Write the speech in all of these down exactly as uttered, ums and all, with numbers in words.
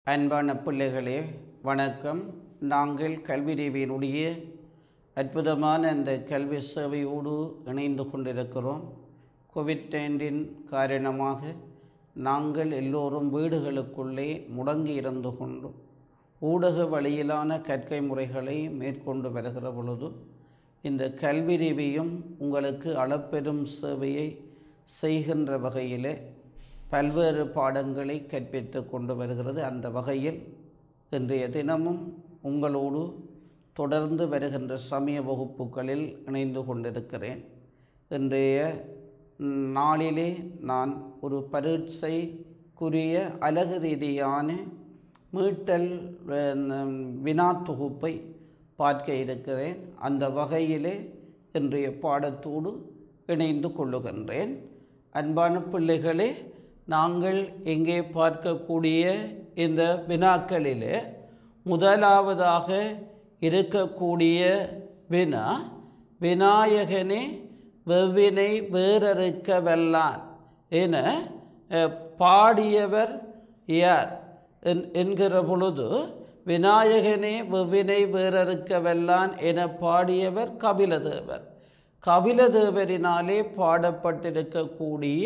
அன்பான பிள்ளைகளே வணக்கம். நாங்கள் கல்வியறிவினுடைய அற்புதமான அந்த கல்வி சேவையோடு இணைந்து கொண்டிருக்கிறோம். கோவிட் நைன்டீன் காரணமாக நாங்கள் எல்லோரும் வீடுகளுக்குள்ளே முடங்கி இருந்து கொண்டு ஊடக வழியிலான கற்கை முறைகளை மேற்கொண்டு வருகிற பொழுது இந்த கல்வியறிவியும் உங்களுக்கு அளப்பெரும் சேவையை செய்கின்ற வகையில் பல்வேறு பாடங்களை கற்பித்து கொண்டு வருகிறது. அந்த வகையில் இன்றைய தினமும் உங்களோடு தொடர்ந்து வருகின்ற சமய வகுப்புகளில் இணைந்து கொண்டிருக்கிறேன். இன்றைய நாளிலே நான் ஒரு பரீட்சைக்குரிய அழகு ரீதியான மீட்டல் வினா தொகுப்பை பார்க்க இருக்கிறேன். அந்த வகையிலே இன்றைய பாடத்தோடு இணைந்து கொள்ளுகின்றேன். அன்பான பிள்ளைகளே, நாங்கள் இங்கே பார்க்கக்கூடிய இந்த வினாக்களிலே முதலாவதாக இருக்கக்கூடிய வினா, விநாயகனே வெவ்வினை வேறறுக்க வல்லான் என பாடியவர் யார் என்கிற பொழுது, விநாயகனே வெவ்வினை வேறறுக்க வல்லான் என பாடியவர் கபிலதேவர். கபிலதேவரினாலே பாடப்பட்டிருக்கக்கூடிய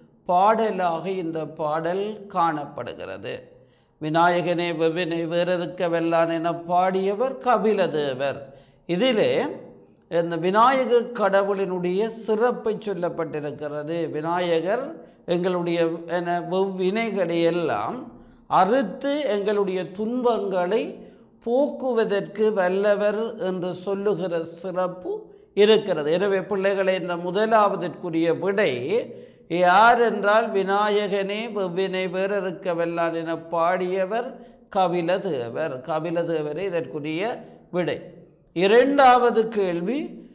பாடலாக இந்த பாடல் காணப்படுகிறது. விநாயகனே வெவ்வினை வேறறுக்க வல்லான் என பாடியவர் கபிலதேவர். இதிலே இந்த விநாயக கடவுளினுடைய சிறப்பை சொல்லப்பட்டிருக்கிறது. விநாயகர் எங்களுடைய வெவ்வினைகளை எல்லாம் அறுத்து எங்களுடைய துன்பங்களை போக்குவதற்கு வல்லவர் என்று சொல்லுகிற சிறப்பு இருக்கிறது. எனவே பிள்ளைகளை, இந்த முதலாவதற்குரிய விடை யார் என்றால், விநாயகனே வெவ்வினை வேறறுக்க வல்லான் என பாடியவர் கபிலதேவர். கபிலதேவரே இதற்குரிய விடை. இரண்டாவது கேள்வி,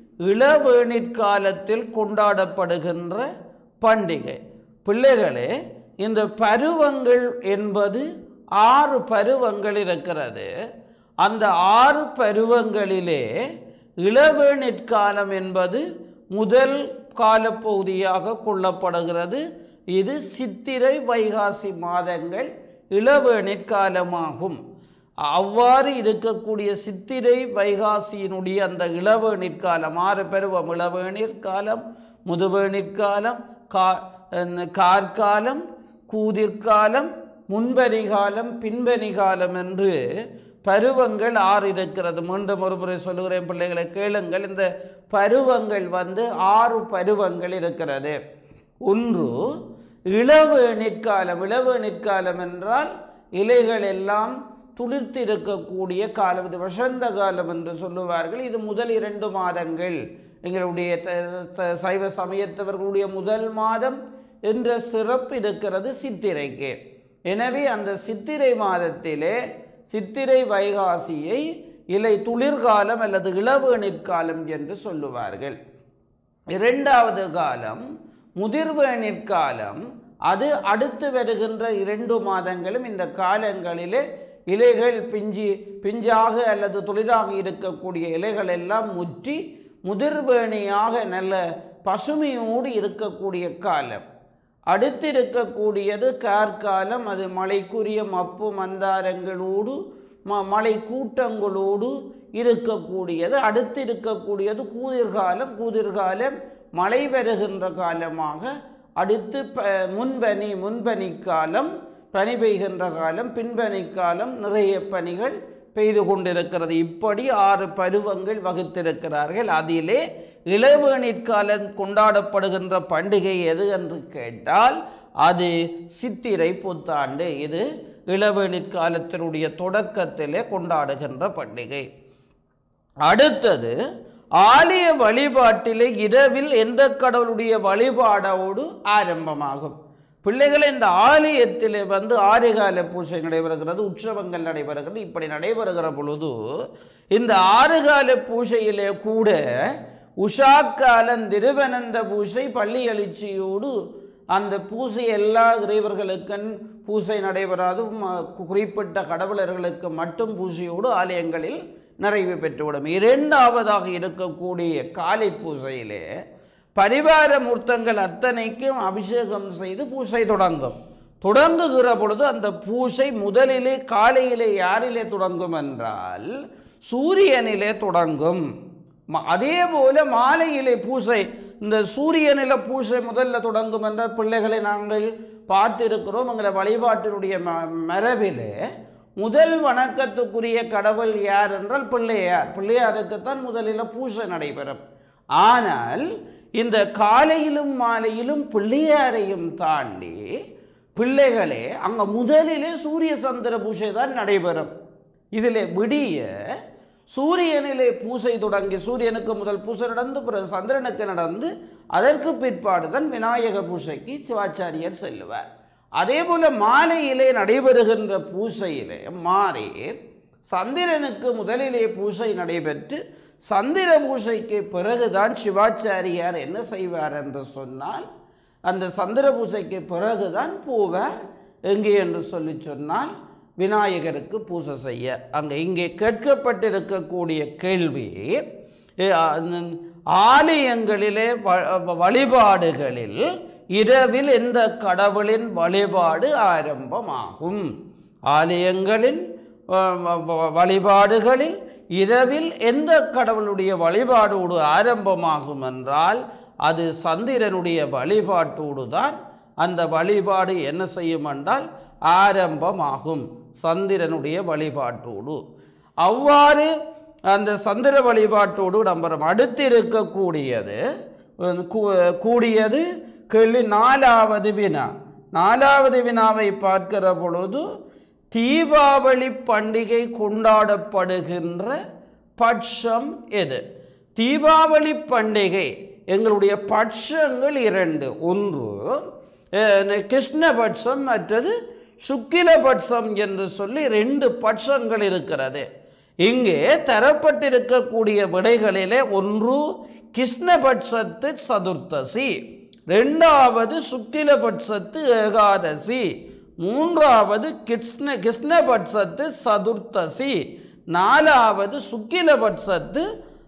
இளவேணிற்காலத்தில் கொண்டாடப்படுகின்ற பண்டிகை. பிள்ளைகளே, இந்த பருவங்கள் என்பது ஆறு பருவங்கள் இருக்கிறது. அந்த ஆறு பருவங்களிலே இளவேணிற்காலம் என்பது முதல் காலப்பகுதியாக கொள்ளப்படுகிறது. இது சித்திரை வைகாசி மாதங்கள் இளவேணிற்காலமாகும். அவ்வாறு இருக்கக்கூடிய சித்திரை வைகாசியினுடைய அந்த இளவேணிற்காலம், ஆறு பருவம், இளவேணிற்காலம், முதுவேணிற்காலம், கா கார்காலம், கூதிர்காலம், முன்பனிகாலம், பின்பனிகாலம் என்று பருவங்கள் ஆறு இருக்கிறது. மீண்டும் ஒரு முறை சொல்லுகிறேன் பிள்ளைகளை, கேளுங்கள். இந்த பருவங்கள் வந்து ஆறு பருவங்கள் இருக்கிறது. ஒன்று இளவேணிற்காலம். இளவேணிற்காலம் என்றால் இலைகள் எல்லாம் துளிர்த்திருக்கக்கூடிய காலம். இது வசந்த காலம் என்று சொல்லுவார்கள். இது முதல் இரண்டு மாதங்கள் எங்களுடைய சைவ சமயத்தவர்களுடைய முதல் மாதம் என்ற சிறப்பு இருக்கிறது சித்திரைக்கு. எனவே அந்த சித்திரை மாதத்திலே சித்திரை வைகாசியை இலை துளிர்காலம் அல்லது இளவேணிற்காலம் என்று சொல்லுவார்கள். இரண்டாவது காலம் முதிர்வேணிற்காலம். அது அடுத்து வருகின்ற இரண்டு மாதங்களும் இந்த காலங்களிலே இலைகள் பிஞ்சி பிஞ்சாக அல்லது துளிராக இருக்கக்கூடிய இலைகள் எல்லாம் முற்றி முதிர்வேணியாக நல்ல பசுமையோடு இருக்கக்கூடிய காலம். அடுத்து இருக்கக்கூடியது கார்காலம். அது மழைக்குரிய மப்பு மந்தாரங்களோடு ம மழை கூட்டங்களோடு இருக்கக்கூடியது. அடுத்து இருக்கக்கூடியது கூதிர்காலம். கூதிர்காலம் மழை வருகின்ற காலமாக. அடுத்து ப முன்பனி முன்பனிக்காலம், பனி பெய்கின்ற காலம். பின்பனிக்காலம், நிறைய பனிகள் பெய்து கொண்டிருக்கிறது. இப்படி ஆறு பருவங்கள் வகுத்திருக்கிறார்கள். அதிலே இளவேணிற்காலம் கொண்டாடப்படுகின்ற பண்டிகை எது என்று கேட்டால் அது சித்திரை புத்தாண்டு. இது இளவேணிற்காலத்தினுடைய தொடக்கத்திலே கொண்டாடுகின்ற பண்டிகை. அடுத்தது ஆலய வழிபாட்டிலே இரவில் எந்த கடவுளுடைய வழிபாடோடு ஆரம்பமாகும். பிள்ளைகளை, இந்த ஆலயத்திலே வந்து ஆறுகால பூஜை நடைபெறுகிறது, உற்சவங்கள் நடைபெறுகிறது. இப்படி நடைபெறுகிற பொழுது இந்த ஆறுகால பூஜையிலே கூட உஷாக்காலன் திருவனந்த பூஜை பள்ளி எழுச்சியோடு அந்த பூஜை எல்லா இறைவர்களுக்கும் பூஜை நடைபெறாது. குறிப்பிட்ட கடவுளர்களுக்கு மட்டும் பூஜையோடு ஆலயங்களில் நிறைவு பெற்றுவிடும். இரண்டாவதாக இருக்கக்கூடிய காலை பூஜையிலே பரிவார மூர்த்தங்கள் அத்தனைக்கும் அபிஷேகம் செய்து பூஜை தொடங்கும். தொடங்குகிற பொழுது அந்த பூஜை முதலிலே காலையிலே யாரிலே தொடங்கும் என்றால் சூரியனிலே தொடங்கும். அதே போல மாலையிலே பூஜை, இந்த சூரியனில பூஜை முதல்ல தொடங்கும் என்றால் பிள்ளைகளை நாங்கள் பார்த்திருக்கிறோம். எங்களை வழிபாட்டினுடைய மரபிலே முதல் வணக்கத்துக்குரிய கடவுள் யார் என்றால் பிள்ளையார். பிள்ளையாருக்குத்தான் முதலில் பூஜை நடைபெறும். ஆனால் இந்த காலையிலும் மாலையிலும் பிள்ளையாரையும் தாண்டி பிள்ளைகளே அங்க முதலிலே சூரிய சந்திர பூஜை தான் நடைபெறும். இதிலே விடிய சூரியனிலே பூஜை தொடங்கி சூரியனுக்கு முதல் பூஜை நடந்து பிறகு சந்திரனுக்கு நடந்து அதற்கு பிற்பாடு தான் விநாயக பூஜைக்கு சிவாச்சாரியர் செல்லுவார். அதே போல மாலையிலே நடைபெறுகின்ற பூஜையிலே மாறி சந்திரனுக்கு முதலிலே பூஜை நடைபெற்று சந்திர பூஜைக்கு பிறகுதான் சிவாச்சாரியார் என்ன செய்வார் என்று சொன்னால் அந்த சந்திர பூஜைக்கு பிறகுதான் போவார் எங்கே என்று சொல்லி சொன்னால் விநாயகருக்கு பூஜை செய்ய. அங்கே இங்கே கேட்கப்பட்டிருக்கக்கூடிய கேள்வி, ஆலயங்களிலே வழிபாடுகளில் இரவில் எந்த கடவுளின் வழிபாடு ஆரம்பமாகும்? ஆலயங்களின் வழிபாடுகளில் இரவில் எந்த கடவுளுடைய வழிபாடோடு ஆரம்பமாகும் என்றால் அது சந்திரனுடைய வழிபாட்டோடு தான் அந்த வழிபாடு என்ன செய்யும் என்றால் ஆரம்பமாகும், சந்திரனுடைய வழிபாட்டோடு. அவ்வாறு அந்த சந்திர வழிபாட்டோடு நம்புறோம். அடுத்து இருக்கக்கூடியது கூடியது கேள்வி நாலாவது வினா. நாலாவது வினாவை பார்க்கிற பொழுது தீபாவளி பண்டிகை கொண்டாடப்படுகின்ற பட்சம் எது? தீபாவளி பண்டிகை எங்களுடைய பட்சங்கள் இரண்டு, ஒன்று கிருஷ்ணபட்சம் மற்றது சுக்கிலபட்சம் என்று சொல்லி ரெண்டு பட்சங்கள் இருக்கிறது. இங்கே தரப்பட்டிருக்கக்கூடிய விடைகளிலே ஒன்று கிருஷ்ணபட்சத்து சதுர்த்தசி, இரண்டாவது சுக்கிலபட்சத்து ஏகாதசி, மூன்றாவது கிருஷ்ண கிருஷ்ணபட்சத்து சதுர்த்தசி, நாலாவது சுக்கிலபட்சத்து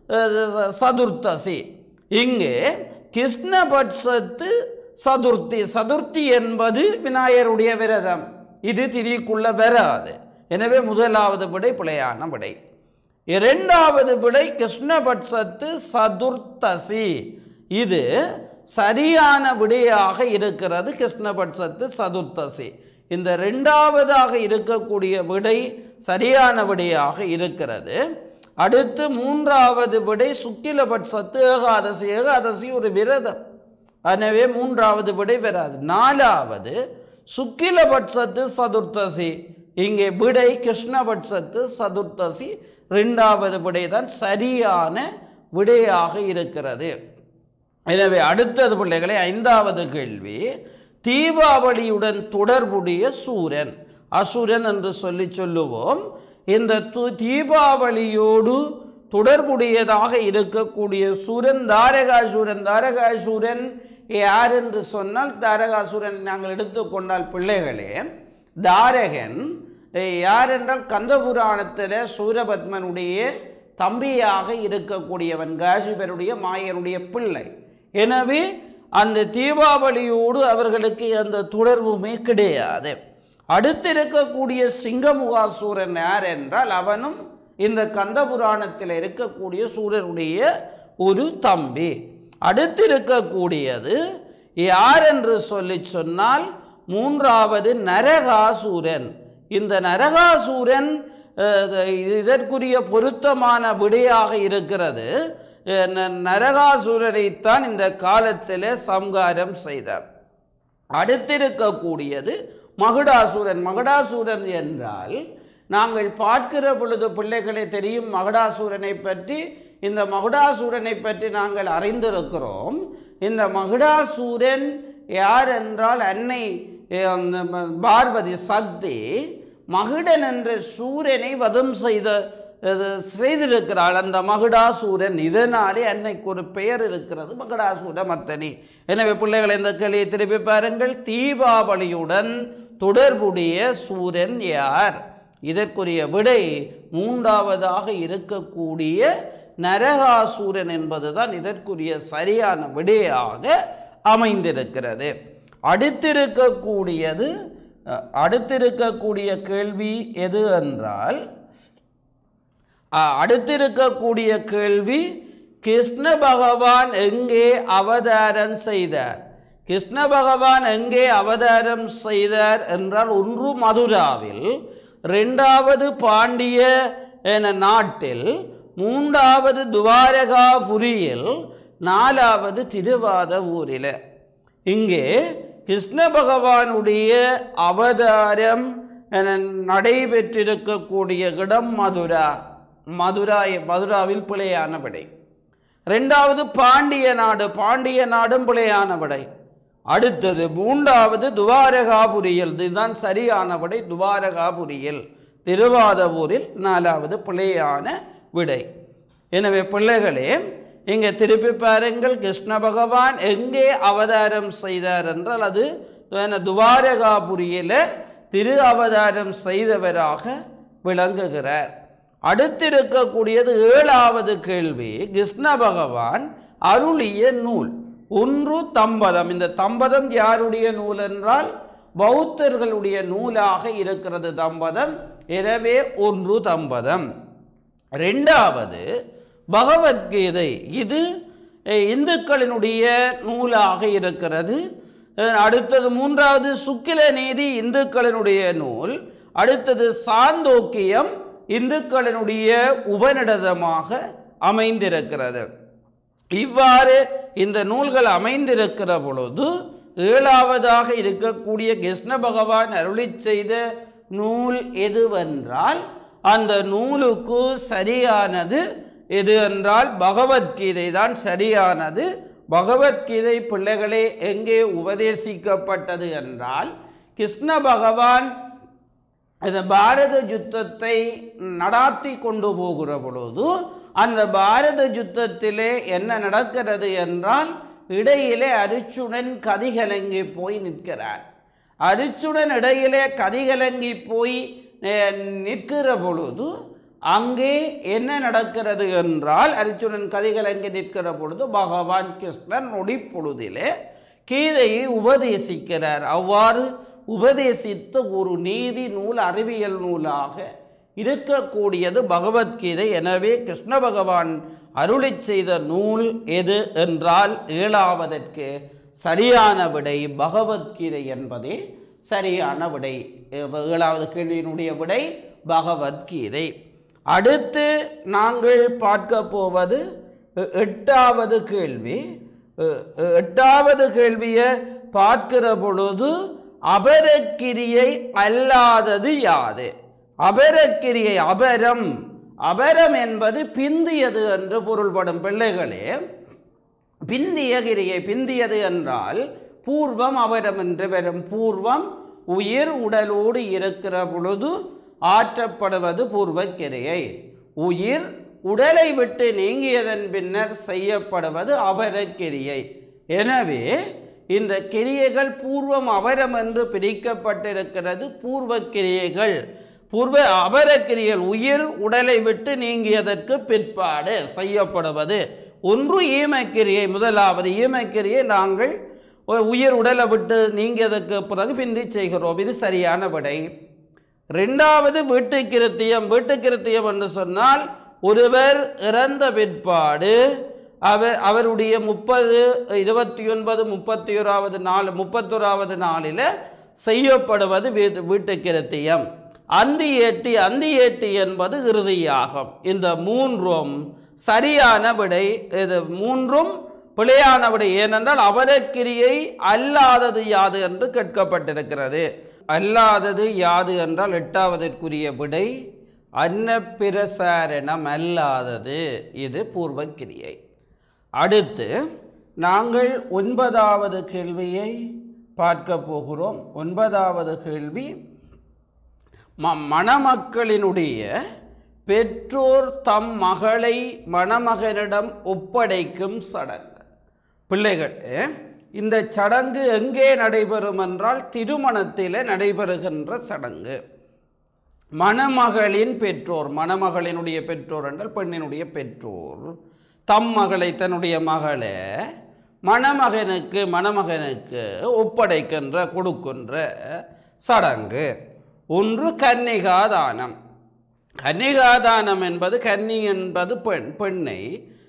சதுர்த்தசி. இங்கே கிருஷ்ணபட்சத்து சதுர்த்தி, சதுர்த்தி என்பது விநாயகருடைய விரதம், இது திரிக்குள்ள வராது. எனவே முதலாவது விடை பிழையான விடை. இரண்டாவது விடை கிருஷ்ணபட்சத்து சதுர்த்தசி, இது சரியான விடையாக இருக்கிறது. கிருஷ்ணபட்சத்து சதுர்த்தசி இந்த இரண்டாவதாக இருக்கக்கூடிய விடை சரியான விடையாக இருக்கிறது. அடுத்து மூன்றாவது விடை சுக்கிலபட்சத்து ஏகாதசி, ஏகாதசி ஒரு விரதம், எனவே மூன்றாவது விடை வராது. நாலாவது சுக்கிலபட்சத்து சதுர்த்தசி, இங்கே விடை கிருஷ்ணபட்சத்து சதுர்த்தசி, இரண்டாவது விடை தான் சரியான விடையாக இருக்கிறது. எனவே அடுத்தது பிள்ளைகளை ஐந்தாவது கேள்வி, தீபாவளியுடன் தொடர்புடைய சூரன், அசுரன் என்று சொல்லி சொல்லுவோம். இந்த தீபாவளியோடு தொடர்புடையதாக இருக்கக்கூடிய சூரன் தாரகாசூரன். தாரகாசூரன் யார் என்று சொன்னால், தாரகாசூரன் நாங்கள் எடுத்துக்கொண்டால் பிள்ளைகளே, தாரகன் யார் என்றால் கந்தபுராணத்தில் சூரபத்மனுடைய தம்பியாக இருக்கக்கூடியவன், காசிபருடைய மாயனுடைய பிள்ளை. எனவே அந்த தீபாவளியோடு அவர்களுக்கு அந்த தொடர்புமே கிடையாது. அடுத்திருக்கக்கூடிய சிங்கமுகாசூரன் யார் என்றால் அவனும் இந்த கந்தபுராணத்தில் இருக்கக்கூடிய சூரனுடைய ஒரு தம்பி. அடுத்திருக்கக்கூடியது யார் என்று சொல்லி சொன்னால் மூன்றாவது நரகாசூரன். இந்த நரகாசூரன் இதற்குரிய பொருத்தமான விடையாக இருக்கிறது. நரகாசூரனைத்தான் இந்த காலத்திலே சம்ஹாரம் செய்தார். அடுத்திருக்கக்கூடியது மகுடாசூரன். மகுடாசூரன் என்றால் நாங்கள் பார்க்கிற பொழுது பிள்ளைகளை தெரியும் மகுடாசூரனை பற்றி. இந்த மகுடாசூரனை பற்றி நாங்கள் அறிந்திருக்கிறோம். இந்த மகுடாசூரன் யார் என்றால் அன்னை பார்வதி சக்தி மகுடன் என்ற சூரனை வதம் செய்த செய்திருக்கிறாள் அந்த மகுடாசூரன். இதனாலே அன்னைக்கு ஒரு பெயர் இருக்கிறது, மகுடாசூர மர்த்தனி. எனவே பிள்ளைகளை இந்த கேள்வியை திருப்பி பாருங்கள். தீபாவளியுடன் தொடர்புடைய சூரன் யார்? இதற்குரிய விடை மூன்றாவதாக இருக்கக்கூடிய நரகாசூரன் என்பதுதான் இதற்குரிய சரியான விடையாக அமைந்திருக்கிறது. அடுத்திருக்கக்கூடியது அடுத்திருக்கக்கூடிய கேள்வி எது என்றால் அடுத்திருக்கக்கூடிய கேள்வி கிருஷ்ண பகவான் எங்கே அவதாரம் செய்தார்? கிருஷ்ண பகவான் எங்கே அவதாரம் செய்தார் என்றால் ஒன்று மதுராவில், இரண்டாவது பாண்டிய என நாட்டில், மூன்றாவது துவாரகாபுரியில், நாலாவது திருவாதவூரில். இங்கே கிருஷ்ண பகவானுடைய அவதாரம் என நடைபெற்றிருக்கக்கூடிய இடம் மதுரா. மதுரா மதுராவில் பிழையான விடை. இரண்டாவது பாண்டிய நாடு, பாண்டிய நாடும் பிழையான விடை. அடுத்தது மூன்றாவது துவாரகாபுரியில், இதுதான் சரியான விடை, துவாரகாபுரியில். திருவாதவூரில் நாலாவது பிழையான விடை. எனவே பிள்ளைகளே, இங்கே திருப்பி பாருங்கள், கிருஷ்ண பகவான் எங்கே அவதாரம் செய்தார் என்றால் அது துவாரகாபுரியில் திரு அவதாரம் செய்தவராக விளங்குகிறார். அடுத்திருக்கக்கூடியது ஏழாவது கேள்வி, கிருஷ்ண பகவான் அருளிய நூல். ஒன்று தம்பதம். இந்த தம்பதம் யாருடைய நூல் என்றால் பௌத்தர்களுடைய நூலாக இருக்கிறது தம்பதம். எனவே ஒன்று தம்பதம். இரண்டாவது பகவத்கீதை, இது இந்துக்களினுடைய நூலாக இருக்கிறது. அடுத்தது மூன்றாவது சுக்கில நீதி, இந்துக்களினுடைய நூல். அடுத்தது சாந்தோக்கியம், இந்துக்களினுடைய உபநிடதமாக அமைந்திருக்கிறது. இவ்வாறு இந்த நூல்கள் அமைந்திருக்கிற பொழுது ஏழாவதாக இருக்கக்கூடிய கிருஷ்ண பகவான் அருளி செய்த நூல் எதுவென்றால் அந்த நூலுக்கு சரியானது எது என்றால் பகவத்கீதை தான் சரியானது. பகவத்கீதை பிள்ளைகளே எங்கே உபதேசிக்கப்பட்டது என்றால் கிருஷ்ண பகவான் இந்த பாரத யுத்தத்தை நடாத்தி கொண்டு போகிற பொழுது அந்த பாரத யுத்தத்திலே என்ன நடக்கிறது என்றால் இடையிலே அர்ஜுனன் கதிகலங்கி போய் நிற்கிறார். அர்ஜுனன் இடையிலே கதிகலங்கி போய் நிற்கிற பொழுது அங்கே என்ன நடக்கிறது என்றால் அர்ஜுனன் கதிகலங்கி நிற்கிற பொழுது பகவான் கிருஷ்ணன் நொடி பொழுதிலே கீதையை உபதேசிக்கிறார். அவ்வாறு உபதேசித்த ஒரு நீதி நூல், அறிவியல் நூலாக இருக்கக்கூடியது பகவத்கீதை. எனவே கிருஷ்ண பகவான் அருளி செய்த நூல் எது என்றால் ஏழாவதற்கு சரியான விடை பகவத்கீதை என்பதே சரியான விடை. ஏழாவது கேள்வியினுடைய விடை பகவத்கீதை. அடுத்து நாங்கள் பார்க்க போவது எட்டாவது கேள்வி. எட்டாவது கேள்வியை பார்க்கிற பொழுது அபரக்கிரியை அல்லாதது யாது? அபரக்கிரியை, அபரம், அபரம் என்பது பிந்தியது என்று பொருள்படும். பிள்ளைகளே, பிந்திய கிரியை, பிந்தியது என்றால் பூர்வம் அபரம் என்று வரும். பூர்வம் உயிர் உடலோடு இருக்கிற பொழுது ஆற்றப்படுவது பூர்வக்கிரியை. உயிர் உடலை விட்டு நீங்கியதன் பின்னர் செய்யப்படுவது அபரக்கிரியை. எனவே இந்த கிரியைகள் பூர்வம் அபரம் என்று பிரிக்கப்பட்டிருக்கிறது. பூர்வ கிரியைகள், பூர்வ அபரக்கிரியல் உயிர் உடலை விட்டு நீங்கியதற்கு பிற்பாடு செய்யப்படுவது. ஒன்று ஈமக்கிரியை. முதலாவது ஈமக்கிரியை நாங்கள் உயிர் உடலை விட்டு நீங்கியதற்கு பிறகு பிந்தி செய்கிறோம். இது சரியான விடை. ரெண்டாவது வீட்டு கிருத்தியம். வீட்டு கிருத்தியம் என்று சொன்னால் ஒருவர் இறந்த பிற்பாடு அவர் அவருடைய முப்பது இருபத்தி ஒன்பது முப்பத்தி ஓராவது நாள் முப்பத்தோராவது நாளில் செய்யப்படுவது வீட்டு வீட்டு கிருத்தியம். அந்தி ஏட்டி, அந்தி ஏட்டி என்பது இறுதியாகும். இந்த மூன்றும் சரியான விடை. இது மூன்றும் பிழையான விடை. ஏனென்றால் அவரக்கிரியை அல்லாதது யாது என்று கேட்கப்பட்டிருக்கிறது. அல்லாதது யாது என்றால் எட்டாவதற்குரிய விடை அன்னப்பிரசாரணம் அல்லாதது. இது பூர்வக்கிரியை. அடுத்து நாங்கள் ஒன்பதாவது கேள்வியை பார்க்க போகிறோம். ஒன்பதாவது கேள்வி ம மணமக்களினுடைய பெற்றோர் தம் மகளை மணமகனிடம் ஒப்படைக்கும் சடங்கு. பிள்ளைகள், இந்த சடங்கு எங்கே நடைபெறும் என்றால் திருமணத்தில் நடைபெறுகின்ற சடங்கு. மணமகளின் பெற்றோர், மணமகளினுடைய பெற்றோர் என்றால் பெண்ணினுடைய பெற்றோர் தம் மகளை, தன்னுடைய மகளை மணமகனுக்கு மணமகனுக்கு ஒப்படைக்கின்ற கொடுக்கின்ற சடங்கு. ஒன்று கன்னிகாதானம். கன்னிகாதானம் என்பது, கன்னி என்பது பெண், பெண்ணை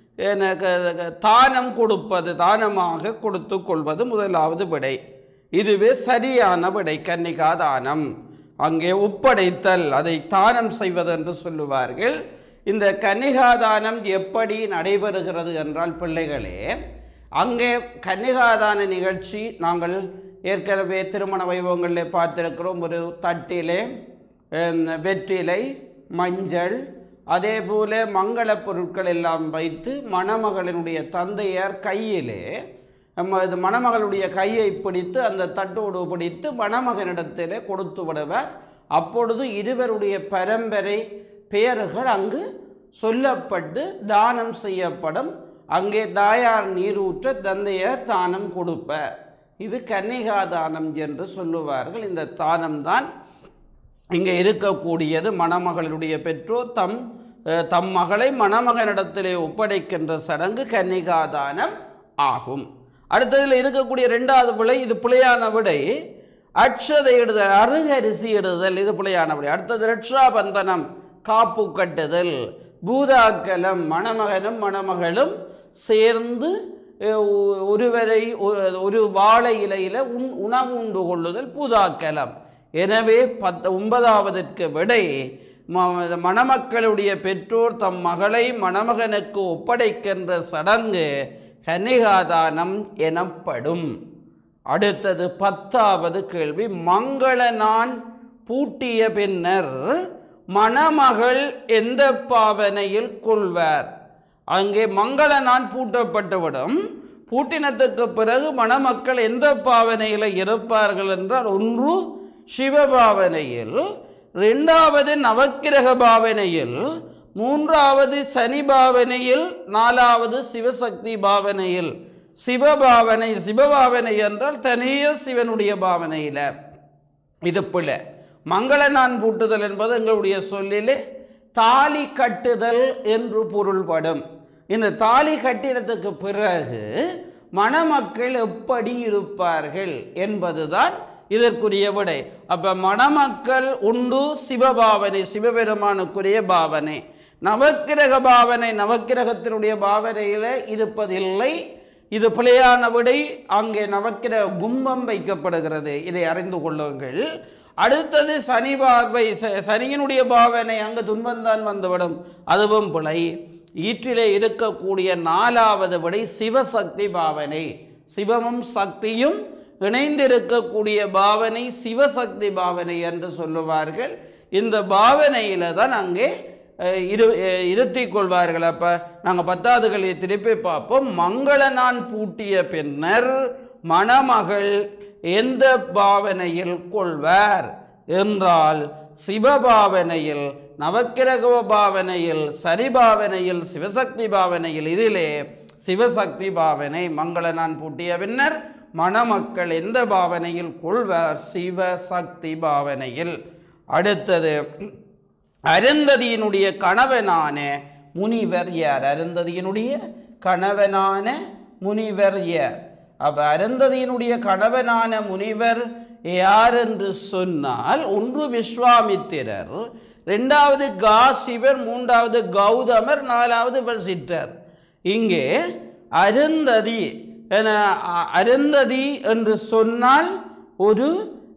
தானம் கொடுப்பது, தானமாக கொடுத்து கொள்வது முதலாவது விடை. இதுவே சரியான விடை. கன்னிகாதானம் அங்கே ஒப்படைத்தல், அதை தானம் செய்வது என்று சொல்லுவார்கள். இந்த கன்னிகாதானம் எப்படி நடைபெறுகிறது என்றால் பிள்ளைகளே, அங்கே கன்னிகாதான நிகழ்ச்சி நாங்கள் ஏற்கனவே திருமண வைபவங்களில் பார்த்திருக்கிறோம். ஒரு தட்டிலே வெற்றிலை, மஞ்சள், அதே போல மங்கள பொருட்கள் எல்லாம் வைத்து மணமகளினுடைய தந்தையார் கையிலே மணமகளுடைய கையை பிடித்து அந்த தட்டோடு பிடித்து மணமகனிடத்திலே கொடுத்து விடுவர். அப்பொழுது இருவருடைய பரம்பரை பெயர்கள் அங்கு சொல்லப்பட்டு தானம் செய்யப்படும். அங்கே தாயார் நீரூற்ற தந்தையார் தானம் கொடுப்பார். இது கன்னிகாதானம் என்று சொல்லுவார்கள். இந்த தானம்தான் இங்கே இருக்கக்கூடியது. மணமகளுடைய பெற்றோர் தம் தம் மகளை மணமகனிடத்திலே ஒப்படைக்கின்ற சடங்கு கன்னிகாதானம் ஆகும். அடுத்ததில் இருக்கக்கூடிய இரண்டாவது விடை, இது பிழையான விடை. அட்சதை இடுதல், அருகரிசி இடுதல், இது பிழையான விடை. அடுத்தது ரட்சாபந்தனம், காப்பு கட்டுதல். பூதாக்கலம், மணமகனும் மணமகளும் சேர்ந்து ஒருவரை ஒரு வாழை இலையில உண் உணவு உண்டு கொள்ளுதல் பூதாக்கலம். எனவே பத் ஒன்பதாவதற்கு விடை, மணமக்களுடைய பெற்றோர் தம் மகளை மணமகனுக்கு ஒப்படைக்கின்ற சடங்கு கன்னிகாதானம் எனப்படும். அடுத்தது பத்தாவது கேள்வி, மங்கள நான் பூட்டிய பின்னர் மணமகள் எந்த பாவனையில் கொள்வார்? அங்கே மங்கள நான் பூட்டப்பட்டுவிடும். பூட்டினத்துக்கு பிறகு மணமக்கள் எந்த பாவனையில் இருப்பார்கள் என்றால், ஒன்று சிவபாவனையில், இரண்டாவது நவக்கிரக பாவனையில், மூன்றாவது சனி பாவனையில், நாலாவது சிவசக்தி பாவனையில். சிவபாவனை, சிவபாவனை என்றால் தனிய சிவனுடைய பாவனையில். இது பிள்ளை. மங்கள நான் பூட்டுதல் என்பது எங்களுடைய சொல்லிலே தாலி கட்டுதல் என்று பொருள்படும். இந்த தாலி கட்டிடத்துக்கு பிறகு மணமக்கள் எப்படி இருப்பார்கள் என்பதுதான் இதற்குரிய விடை. அப்ப மணமக்கள் உண்டு சிவபாவனை, சிவபெருமானுக்குரிய பாவனை. நவக்கிரக பாவனை, நவக்கிரகத்தினுடைய பாவனையில இருப்பதில்லை. இது பிழையான விடை. அங்கே நவக்கிரக கும்பம் வைக்கப்படுகிறது. இதை அறிந்து கொள்ளுங்கள். அடுத்தது சனி பார்வை, சனியினுடைய பாவனை, அங்கு துன்பந்தான் வந்துவிடும், அதுவும் பிழை. ஈற்றிலே இருக்கக்கூடிய நாலாவது விடை சிவசக்தி பாவனை. சிவமும் சக்தியும் இணைந்திருக்கக்கூடிய பாவனை சிவசக்தி பாவனை என்று சொல்லுவார்கள். இந்த பாவனையில தான் அங்கே இரு இருத்தி கொள்வார்கள். அப்ப நாங்கள் பத்தாவது கல்வியை திருப்பி பார்ப்போம். மங்கள நான் பூட்டிய பின்னர் மணமகள் எந்த பாவனையில் கொள்வார் என்றால், சிவபாவனையில், நவக்கிரக பாவனையில், சரிபாவனையில், சிவசக்தி பாவனையில். இதிலே சிவசக்தி பாவனை. மங்கள நான் பூட்டிய பின்னர் மணமக்கள் எந்த பாவனையில் கொள்வார்? சிவசக்தி பாவனையில். அடுத்தது அருந்ததியினுடைய கணவனான முனிவர் யார்? அருந்ததியினுடைய கணவனான முனிவர் யார்? அப்ப அருந்ததியினுடைய கணவனான முனிவர் யார் என்று சொன்னால், ஒன்று விஸ்வாமித்திரர், இரண்டாவது காசிவர், மூன்றாவது கௌதமர், நாலாவது வசிட்டர். இங்கே அருந்ததி என அருந்ததி என்று சொன்னால் ஒரு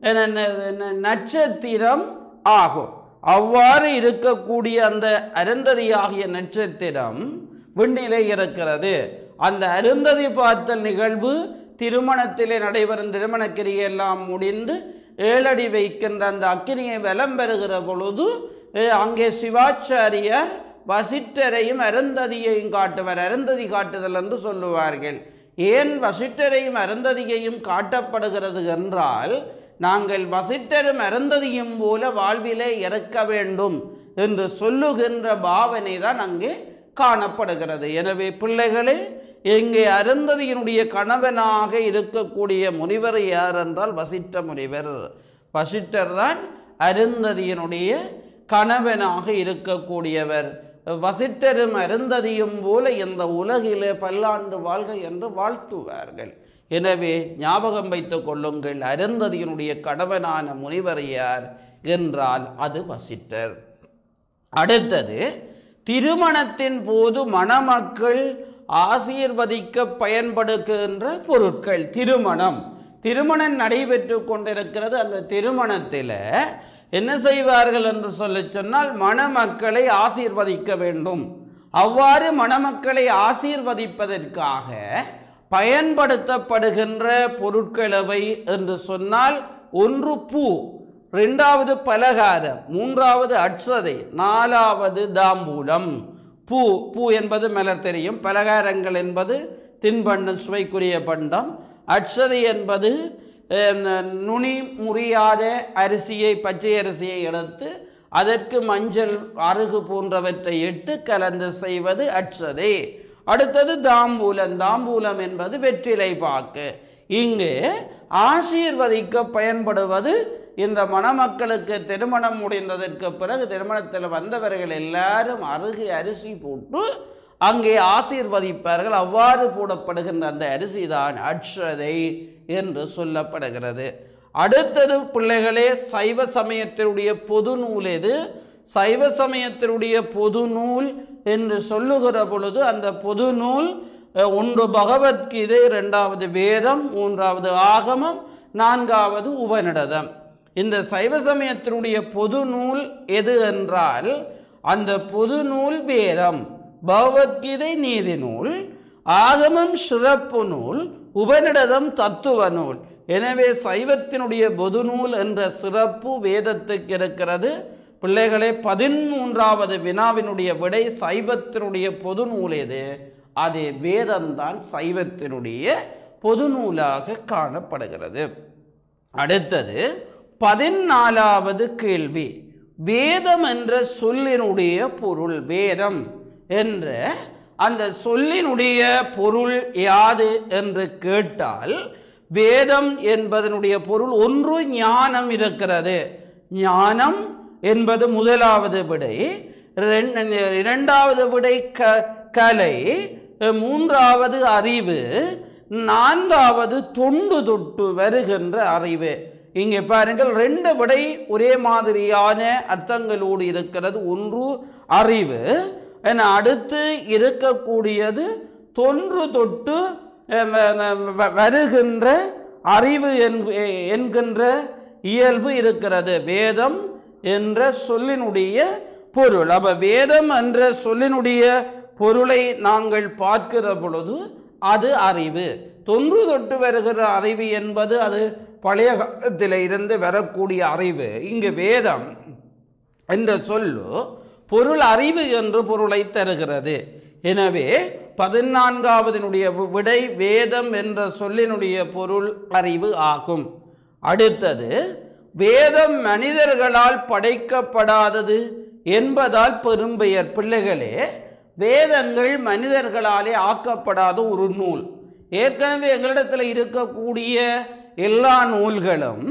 நட்சத்திரம் ஆகும். அவ்வாறு இருக்கக்கூடிய அந்த அருந்ததியாகிய நட்சத்திரம் விண்ணிலே இருக்கிறது. அந்த அருந்ததி பார்த்தல் நிகழ்வு திருமணத்திலே நடைபெறும் திருமண கிரியெல்லாம் முடிந்து ஏழடி வைக்கின்ற அந்த அக்கினியை வலம் பெறுகிற பொழுது அங்கே சிவாச்சாரியார் வசிட்டரையும் அருந்ததியையும் காட்டுவார். அருந்ததி காட்டுதல் என்று சொல்லுவார்கள். ஏன் வசிட்டரையும் அருந்ததியையும் காட்டப்படுகிறது என்றால், நாங்கள் வசிட்டரும் அருந்ததியும் போல வாழ்விலே இறக்க வேண்டும் என்று சொல்லுகின்ற பாவனை தான் அங்கே காணப்படுகிறது. எனவே பிள்ளைகளே, இங்கே அருந்ததியினுடைய கணவனாக இருக்கக்கூடிய முனிவர் யார் என்றால் வசிட்ட முனிவர். வசிட்டர் தான் அருந்ததியினுடைய கணவனாக இருக்கக்கூடியவர். வசிட்டரும் அருந்ததியும் போல இந்த உலகிலே பல்லாண்டு வாழ்க என்று வாழ்த்துவார்கள். எனவே ஞாபகம் வைத்துக் கொள்ளுங்கள், அருந்ததியினுடைய கணவனான முனிவர் யார் என்றால் அது வசிட்டர். அடுத்தது, திருமணத்தின் போது மணமக்கள் ஆசீர்வதிக்க பயன்படுகின்ற பொருட்கள். திருமணம் திருமணம் நடைபெற்று கொண்டிருக்கிறது. அந்த திருமணத்தில் என்ன செய்வார்கள் என்று சொல்லி சொன்னால் மணமக்களை ஆசீர்வதிக்க வேண்டும். அவ்வாறு மணமக்களை ஆசீர்வதிப்பதற்காக பயன்படுத்தப்படுகின்ற பொருட்களவை என்று சொன்னால் ஒன்று பூ, இரண்டாவது பலகாரம், மூன்றாவது அட்சதை, நாலாவது தாம்பூலம். பூ பூ என்பது மலர் தெரியும், பலகாரங்கள் என்பது தின்பண்டம், சுவைக்குரிய பண்டம், அட்சதை என்பது நுனி முறியாத அரிசியை, பச்சை அரிசியை எடுத்து அதற்கு மஞ்சள், அருகு போன்றவற்றை இட்டு கலந்து செய்வது அட்சதை. அடுத்தது தாம்பூலம். தாம்பூலம் என்பது வெற்றிலை பாக்கு. இங்கு ஆசீர்வதிக்க பயன்படுவது இந்த மணமக்களுக்கு திருமணம் முடிந்ததற்கு பிறகு திருமணத்தில் வந்தவர்கள் எல்லாரும் அருகு அரிசி போட்டு அங்கே ஆசீர்வதிப்பார்கள். அவ்வாறு போடப்படுகின்ற அந்த அரிசி தான் அட்சதை என்று சொல்லப்படுகிறது. அடுத்தது பிள்ளைகளே, சைவ சமயத்தினுடைய பொது நூல் எது? சைவ சமயத்தினுடைய பொது நூல் என்று சொல்லுகிற பொழுது அந்த பொது நூல் ஒன்று பகவத்கீதை, இரண்டாவது வேதம், மூன்றாவது ஆகமம், நான்காவது உபநிடதம். இந்த சைவ சமயத்தினுடைய பொது நூல் எது என்றால் அந்த பொது நூல் வேதம், பகவத்கீதை நீதி நூல், ஆகமம் சிறப்பு நூல், உபநிடதம் தத்துவ நூல். எனவே சைவத்தினுடைய பொது நூல் என்ற சிறப்பு வேதத்துக்கு இருக்கிறது. பிள்ளைகளே, பதிமூன்றாவது வினாவினுடைய விடை சைவத்தினுடைய பொது நூல் எது? அது வேதம்தான் சைவத்தினுடைய பொது நூலாக காணப்படுகிறது. அடுத்தது பதினாலாவது கேள்வி, வேதம் என்ற சொல்லினுடைய பொருள். வேதம் என்ற அந்த சொல்லினுடைய பொருள் யாது என்று கேட்டால், வேதம் என்பதனுடைய பொருள் ஒன்று ஞானம் இருக்கிறது. ஞானம் என்பது முதலாவது விடை. இரண்டாவது விடை க கலை, மூன்றாவது அறிவு, நான்காவது தொண்டு தொட்டு வருகின்ற அறிவு. இங்கே பாருங்கள், ரெண்டு விடை ஒரே மாதிரியான அர்த்தங்களோடு இருக்கிறது. ஒன்று அறிவு, என அடுத்து இருக்கக்கூடியது தொன்று தொட்டு வருகின்ற அறிவு என்கின்ற இயல்பு இருக்கிறது. வேதம் என்ற சொல்லினுடைய பொருள். அப்ப வேதம் என்ற சொல்லினுடைய பொருளை நாங்கள் பார்க்கிற பொழுது அது அறிவு. தொன்று தொட்டு வருகிற அறிவு என்பது அது பழைய காலத்தில் இருந்து வரக்கூடிய அறிவு. இங்கு வேதம் என்ற சொல்லு பொருள் அறிவு என்று பொருளை தருகிறது. எனவே பதினான்காவதினுடைய விடை வேதம் என்ற சொல்லினுடைய பொருள் அறிவு ஆகும். அடுத்தது, வேதம் மனிதர்களால் படைக்கப்படாதது என்பதால் பெரும்பெயர். பிள்ளைகளே, வேதங்கள் மனிதர்களாலே ஆக்கப்படாத ஒரு நூல். ஏற்கனவே எங்களிடத்தில் இருக்கக்கூடிய எல்லா நூல்களும்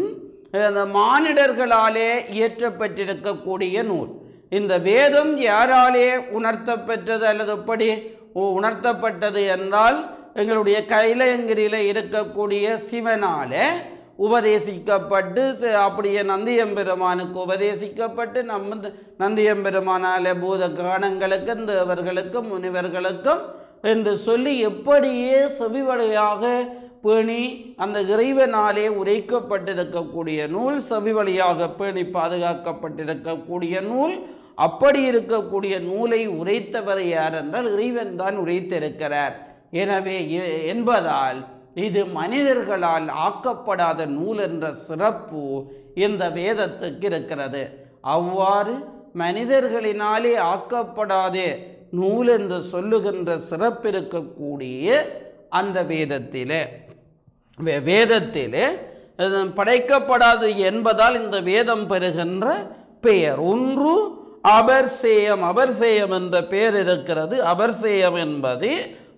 மானிடர்களாலே இயற்றப்பட்டிருக்கக்கூடிய நூல். இந்த வேதம் யாராலே உணர்த்தப்பட்டது அல்லது எப்படி உணர்த்தப்பட்டது என்றால், எங்களுடைய கைலயங்கிரியில் இருக்கக்கூடிய சிவனாலே உபதேசிக்கப்பட்டு, அப்படியே நந்தியம்பெருமானுக்கு உபதேசிக்கப்பட்டு, நம்ம நந்தியம்பெருமானாலே பூத காணங்களுக்கும் தேவர்களுக்கும் முனிவர்களுக்கும் என்று சொல்லி எப்படியே செவிவழியாக பேணி அந்த இறைவனாலே உரைக்கப்பட்டிருக்கக்கூடிய நூல், செவிவழியாக பேணி பாதுகாக்கப்பட்டிருக்கக்கூடிய நூல். அப்படி இருக்கக்கூடிய நூலை உரைத்தவர் யார் என்றால் இறைவன் தான் உரைத்திருக்கிறார். எனவே என்பதால் இது மனிதர்களால் ஆக்கப்படாத நூல் என்ற சிறப்பு இந்த வேதத்துக்கு இருக்கிறது. அவ்வாறு மனிதர்களினாலே ஆக்கப்படாத நூல் என்று சொல்லுகின்ற சிறப்பு இருக்கக்கூடிய அந்த வேதத்திலே வேதத்திலே படைக்கப்படாது என்பதால் இந்த வேதம் பெறுகின்ற பெயர். ஒன்று அபர்சேயம். அபர்சேயம் என்ற பெயர் இருக்கிறது. அபர்சேயம் என்பது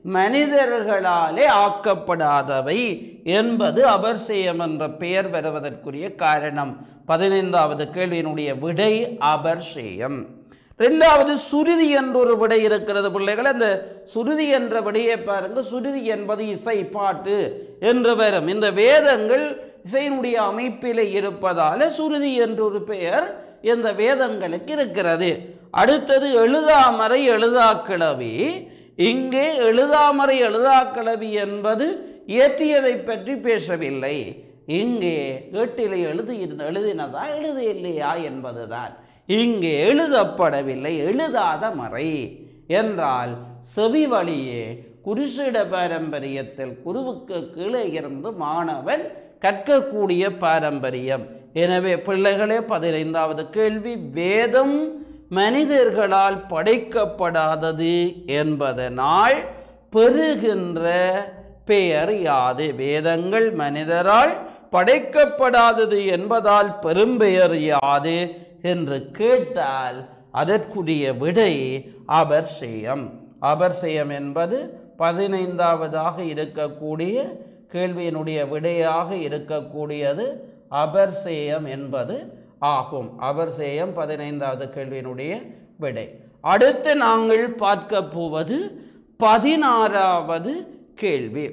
மனிதர்களாலே ஆக்கப்படாதவை என்பது அபர்சேயம் என்ற பெயர் பெறுவதற்குரிய காரணம். பதினைந்தாவது கேள்வியினுடைய விடை அபர்சேயம். ரெண்டாவது சுருதி என்ற ஒரு விடை இருக்கிறது பிள்ளைகள். அந்த சுருதி என்ற விடையை பாருங்க. சுருதி என்பது இசை பாட்டு என்று வரும். இந்த வேதங்கள் இசையினுடைய அமைப்பில் இருப்பதால சுருதி என்ற ஒரு பெயர் இந்த வேதங்களுக்கு இருக்கிறது. அடுத்தது எழுதாமறை எழுதாக்கிழவி. இங்கே எழுதாமறை எழுதாக்கிழவி என்பது இயற்றியதை பற்றி பேசவில்லை. இங்கே ஏட்டிலே எழுதி எழுதினதா எழுத இல்லையா என்பதுதான். இங்கே எழுதப்படவில்லை. எழுதாத மறை என்றால் செவி வழியே குருசிட பாரம்பரியத்தில் குருவுக்கு கீழே இருந்து மாணவன் கற்கக்கூடிய பாரம்பரியம். எனவே பிள்ளைகளே, பதினைந்தாவது கேள்வி, வேதம் மனிதர்களால் படைக்கப்படாதது என்பதனால் பெறுகின்ற பெயர் யாது? வேதங்கள் மனிதரால் படைக்கப்படாதது என்பதால் பெரும்பெயர் யாது என்று கேட்டால் அதற்குரிய விடை அபர்சேயம். அபர்சேயம் என்பது பதினைந்தாவதாக இருக்கக்கூடிய கேள்வியினுடைய விடையாக இருக்கக்கூடியது அபர்சேயம் என்பது ஆகும். அபர்சேயம் பதினைந்தாவது கேள்வியினுடைய விடை. அடுத்து நாங்கள் பார்க்க போவது பதினாறாவது கேள்வி.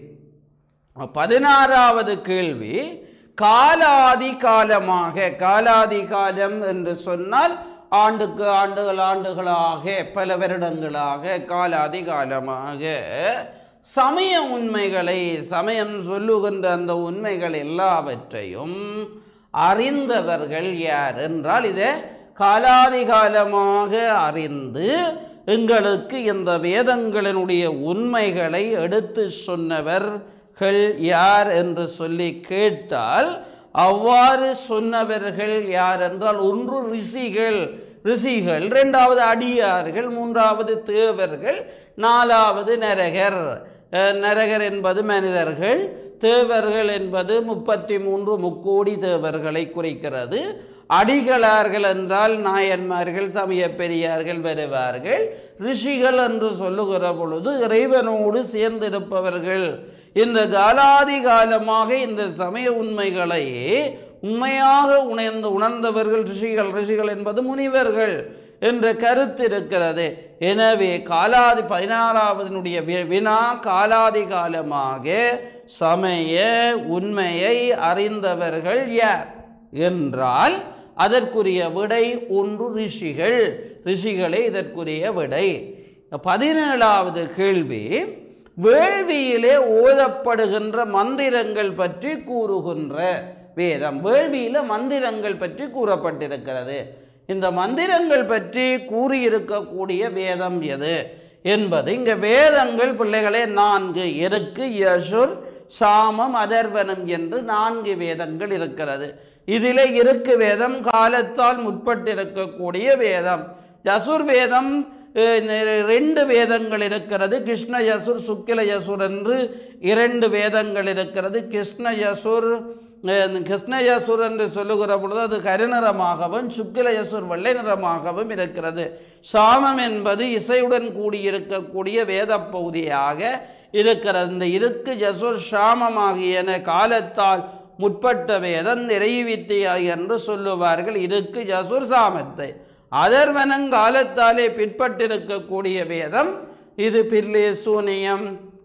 பதினாறாவது கேள்வி, காலாதி காலமாக, காலாதி காலம் என்று சொன்னால் ஆண்டுக்கு ஆண்டுகள் ஆண்டுகளாக பல வருடங்களாக காலாதி காலமாக சமய உண்மைகளை, சமயம் சொல்லுகின்ற அந்த உண்மைகள் எல்லாவற்றையும் அறிந்தவர்கள் யார் என்றால் இதை காலாதி காலமாக அறிந்து எங்களுக்கு இந்த வேதங்களினுடைய உண்மைகளை எடுத்து சொன்னவர்கள் யார் என்று சொல்லி கேட்டால் அவ்வாறு சொன்னவர்கள் யார் என்றால் ஒன்று ரிஷிகள் ரிஷிகள் இரண்டாவது அடியார்கள், மூன்றாவது தேவர்கள், நாலாவது நரகர். நரகர் என்பது மனிதர்கள், தேவர்கள் என்பது முப்பத்தி மூன்று முக்கோடி தேவர்களை குறிக்கிறது. அடிகளார்கள் என்றால் நாயன்மார்கள், சமய பெரியார்கள் வருவார்கள். ரிஷிகள் என்று சொல்லுகிற பொழுது இறைவனோடு சேர்ந்திருப்பவர்கள். இந்த காலாதி காலமாக இந்த சமய உண்மைகளை உண்மையாக உணர்ந்து உணர்ந்தவர்கள் ரிஷிகள். ரிஷிகள் என்பது முனிவர்கள் என்ற கருத்து இருக்கிறது. எனவே காலாதி பதினாறாவதனுடைய வினா காலாதி காலமாக சமய உண்மையை அறிந்தவர்கள் யார் என்றால் அதற்குரிய விடை ஒன்று ரிஷிகள். ரிஷிகளே இதற்குரிய விடை. பதினேழாவது கேள்வி, வேள்வியிலே ஓதப்படுகின்ற மந்திரங்கள் பற்றி கூறுகின்ற வேதம். வேள்வியில மந்திரங்கள் பற்றி கூறப்பட்டிருக்கிறது. இந்த மந்திரங்கள் பற்றி கூறியிருக்கக்கூடிய வேதம் எது என்பது இங்க வேதங்கள் பிள்ளைகளே நான்கு இருக்கு. யசுர், சாமம், அதர்வனம் என்று நான்கு வேதங்கள் இருக்கிறது. இதிலே இருக்கு வேதம் காலத்தால் முற்பட்டிருக்கக்கூடிய வேதம். யசுர் வேதம் ரெண்டு வேதங்கள் இருக்கிறது. கிருஷ்ண யசுர், சுக்கில யசுர் என்று இரண்டு வேதங்கள் இருக்கிறது. கிருஷ்ண யசுர் கிருஷ்ண யசுர் என்று சொல்லுகிற பொழுது அது கருநிறமாகவும் சுக்கில யசுர் வெள்ளை நிறமாகவும் இருக்கிறது. சாமம் என்பது இசையுடன் கூடியிருக்கக்கூடிய வேத பகுதியாக இருக்கிறது. இந்த இருக்கு யசுர் சாமமாகியன காலத்தால் முற்பட்ட வேதம் நிறைவித்தியா என்று சொல்லுவார்கள். இருக்கு யசுர் சாமத்தை. அதர்வனங்காலத்தாலே பிற்பட்டிருக்கக்கூடிய வேதம் இது பில்லி, சூனியம்,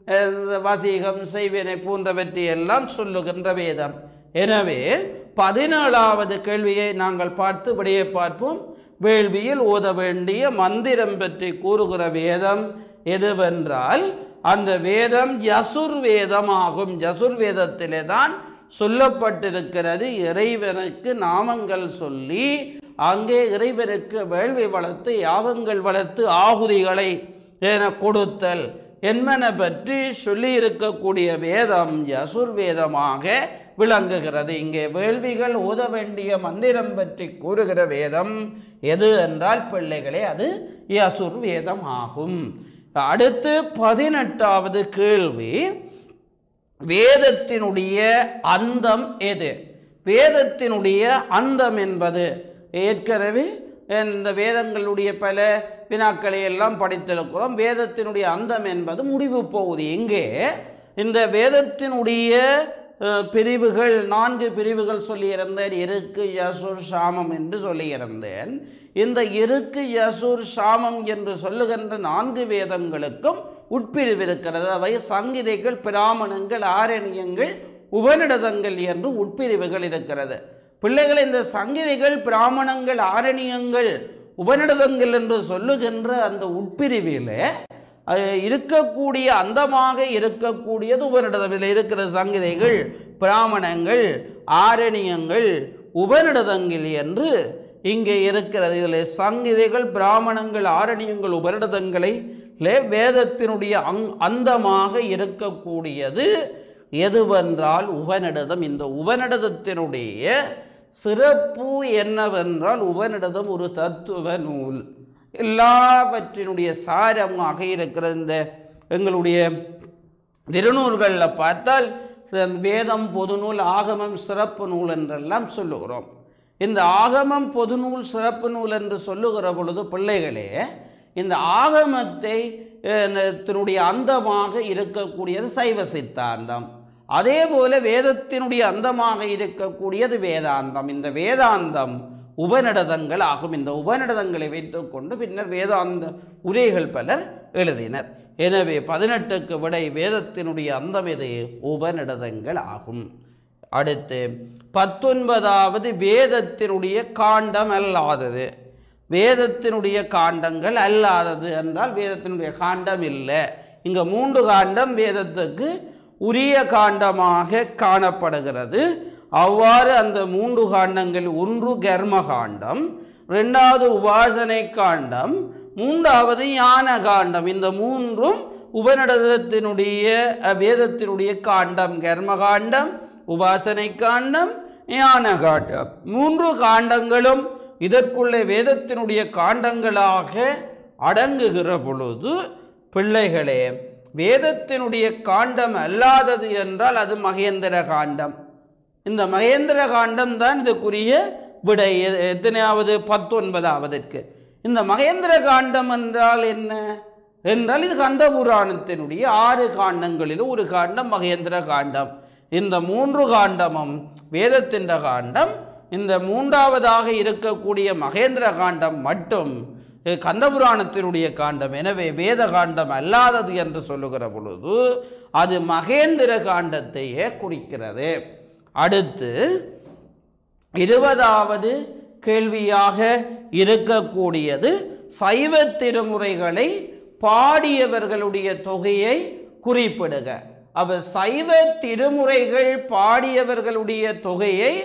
வசீகம், செய்வினை போன்றவற்றை எல்லாம் சொல்லுகின்ற வேதம். எனவே பதினேழாவது கேள்வியை நாங்கள் பார்த்து விடையை பார்ப்போம். வேள்வியில் ஓத வேண்டிய மந்திரம் பற்றி கூறுகிற வேதம் எதுவென்றால் அந்த வேதம் யசுர் வேதம் ஆகும். யசுர் வேதத்திலே தான் சொல்லப்பட்டிருக்கிறது. இறைவனுக்கு நாமங்கள் சொல்லி அங்கே இறைவனுக்கு வேள்வி வளர்த்து யாகங்கள் வளர்த்து ஆகுதிகளை என கொடுத்தல் என்பன பற்றி சொல்லி இருக்கக்கூடிய வேதம் யசுர் வேதமாக விளங்குகிறது. இங்கே வேள்விகள் ஓத வேண்டிய மந்திரம் பற்றி கூறுகிற வேதம் எது என்றால் பிள்ளைகளே அது யசுர் வேதம் ஆகும். அடுத்து பதினெட்டாவது கேள்வி, வேதத்தினுடைய அந்தம் எது? வேதத்தினுடைய அந்தம் என்பது ஏற்கனவே இந்த வேதங்களுடைய பல வினாக்களை எல்லாம் படித்திருக்கிறோம். வேதத்தினுடைய அந்தம் என்பது முடிவு பகுதி. இங்கே இந்த வேதத்தினுடைய பிரிவுகள் நான்கு பிரிவுகள் சொல்லியிருந்தேன். இருக்கு, யசுர், சாமம் என்று சொல்லியிருந்தேன். இந்த இருக்கு, யசுர், சாமம் என்று சொல்லுகின்ற நான்கு வேதங்களுக்கும் உட்பிரிவு இருக்கிறது. அவை சங்கீதைகள், பிராமணங்கள், ஆரணியங்கள், உபநிடதங்கள் என்று உட்பிரிவுகள் இருக்கிறது. பிள்ளைகள், இந்த சங்கீதைகள், பிராமணங்கள், ஆரணியங்கள், உபநிடதங்கள் என்று சொல்லுகின்ற அந்த உட்பிரிவிலே இருக்கக்கூடிய அந்தமாக இருக்கக்கூடியது உபநிடதத்தில் இருக்கிற சங்கீதைகள், பிராமணங்கள், ஆரணியங்கள், உபநிடதங்கள் என்று இங்கே இருக்கிறது. இதில் சங்கீதைகள், பிராமணங்கள், ஆரணியங்கள், உபநிடதங்களை வேதத்தினுடைய அங் அந்தமாக இருக்கக்கூடியது எதுவென்றால் உபநிடதம். இந்த உபநிடதத்தினுடைய சிறப்பு என்னவென்றால் உபநிடதம் ஒரு தத்துவ நூல், எல்லாவற்றினுடைய சாரமாக இருக்கிற இந்த எங்களுடைய திருநூல்களில் பார்த்தால் வேதம் பொதுநூல், ஆகமம் சிறப்பு நூல் என்றெல்லாம் சொல்லுகிறோம். இந்த ஆகமம் பொதுநூல், சிறப்பு நூல் என்று சொல்லுகிற பொழுது பிள்ளைகளே, இந்த ஆகமத்தை தன்னுடைய அந்தமாக இருக்கக்கூடியது சைவ சித்தாந்தம். அதே போல வேதத்தினுடைய அந்தமாக இருக்கக்கூடியது வேதாந்தம். இந்த வேதாந்தம் உபநிடதங்கள் ஆகும். இந்த உபநிடதங்களை வைத்துக்கொண்டு பின்னர் வேதாந்த உரைகள் பலர் எழுதினர். எனவே பதினெட்டுக்கு விடை வேதத்தினுடைய அந்தம் எது? உபநிடதங்கள் ஆகும். அடுத்து பத்தொன்பதாவது வேதத்தினுடைய காண்டம் அல்லாதது. வேதத்தினுடைய காண்டங்கள் அல்லாதது என்றால் வேதத்தினுடைய காண்டம் இல்லை. இங்கே மூன்று காண்டம் வேதத்துக்கு உரிய காண்டமாக காணப்படுகிறது. அவ்வாறு அந்த மூன்று காண்டங்கள், ஒன்று கர்ம காண்டம், ரெண்டாவது உபாசனை காண்டம், மூன்றாவது ஞான காண்டம். இந்த மூன்றும் உபநிடதத்தினுடைய வேதத்தினுடைய காண்டம். கர்ம காண்டம், உபாசனை காண்டம், ஞான காண்டம். மூன்று காண்டங்களும் இதற்குள்ளே வேதத்தினுடைய காண்டங்களாக அடங்குகிற பொழுது பிள்ளைகளே, வேதத்தினுடைய காண்டம் அல்லாதது என்றால் அது மகேந்திர காண்டம். இந்த மகேந்திர காண்டம் தான் இதுக்குரிய விடை. எத்தனையாவது? பத்தொன்பதாவதற்கு. இந்த மகேந்திர காண்டம் என்றால் என்ன என்றால் இது கந்த புராணத்தினுடைய ஆறு காண்டங்களில் ஒரு காண்டம் மகேந்திர காண்டம். இந்த மூன்று காண்டமும் வேதத்தின் காண்டம். இந்த மூன்றாவதாக இருக்கக்கூடிய மகேந்திர காண்டம் மட்டும் கந்தபுராணத்தினுடைய காண்டம். எனவே வேத காண்டம் அல்லாதது என்று சொல்லுகிற பொழுது அது மகேந்திர காண்டத்தையே குறிக்கிறது. அடுத்து இருபதாவது கேள்வியாக இருக்கக்கூடியது சைவ திருமுறைகளை பாடியவர்களுடைய தொகையை குறிப்பிடுக. அப்ப சைவ திருமுறைகள் பாடியவர்களுடைய தொகையை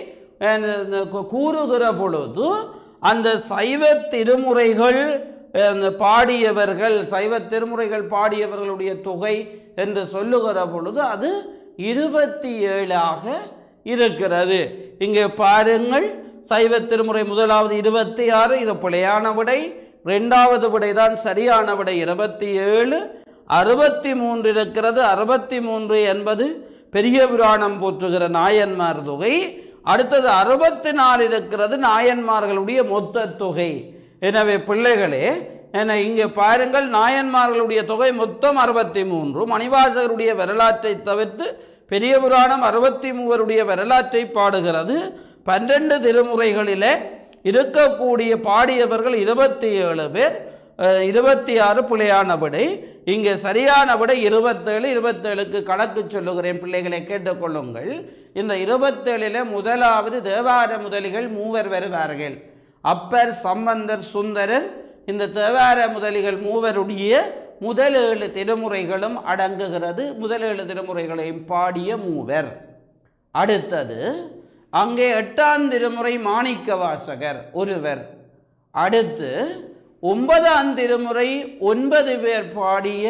கூறுகிற பொழுது அந்த சைவ திருமுறைகள் பாடியவர்கள், சைவ திருமுறைகள் பாடியவர்களுடைய தொகை என்று சொல்லுகிற பொழுது அது இருபத்தி ஏழாக இருக்கிறது. இங்கே பாருங்கள், சைவ திருமுறை முதலாவது இருபத்தி ஆறு, இது பிழையான விடை. இரண்டாவது விடை தான் சரியான விடை, இருபத்தி ஏழு. அறுபத்தி மூன்று இருக்கிறது. அறுபத்தி மூன்று என்பது பெரிய புராணம் போற்றுகிற நாயன்மார் தொகை. அடுத்தது அறுபத்தி நாலு இருக்கிறது, நாயன்மார்களுடைய மொத்த தொகை. எனவே பிள்ளைகளே, என இங்கே பாருங்கள், நாயன்மார்களுடைய தொகை மொத்தம் அறுபத்தி மூன்று. மணிவாசகருடைய வரலாற்றை தவிர்த்து பெரிய புராணம் அறுபத்தி மூவருடைய வரலாற்றை பாடுகிறது. பன்னிரண்டு திருமுறைகளிலே இருக்கக்கூடிய பாடியவர்கள் இருபத்தி ஏழு பேர். இருபத்தி ஆறு பிழையான விடை. இங்கே சரியான விடை இருபத்தேழு. இருபத்தேழுக்கு கணக்கு சொல்லுகிறேன், பிள்ளைகளை கேட்டுக்கொள்ளுங்கள். இந்த இருபத்தேழில் முதலாவது தேவார முதலிகள் மூவர் வருவார்கள். அப்பர், சம்பந்தர், சுந்தரர். இந்த தேவார முதலிகள் மூவருடைய முதல் ஏழு திருமுறைகளும் அடங்குகிறது. முதல் ஏழு திருமுறைகளையும் பாடிய மூவர். அடுத்தது அங்கே எட்டாம் திருமுறை மாணிக்க வாசகர் ஒருவர். அடுத்து ஒன்பதாம் திருமுறை ஒன்பது பேர் பாடிய